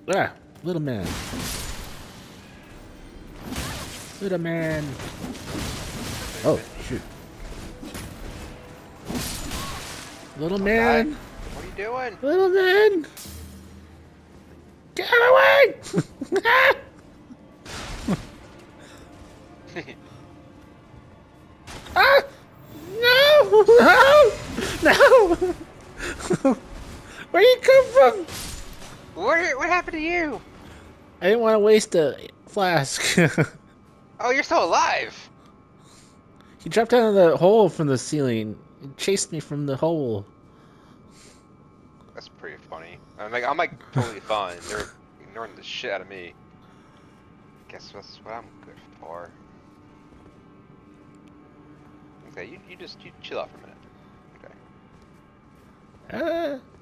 Ah, little man. Little man. Oh, shoot. Little man. What are you doing? Little man. Get away! Ah! No! No! No! Where you come from? What happened to you? I didn't want to waste a flask. Oh, you're still alive. He dropped down the hole from the ceiling and chased me from the hole. That's pretty funny. I'm like totally fine. They're ignoring the shit out of me. Guess that's what I'm good for. Okay, you chill out for a minute. Okay. Ah.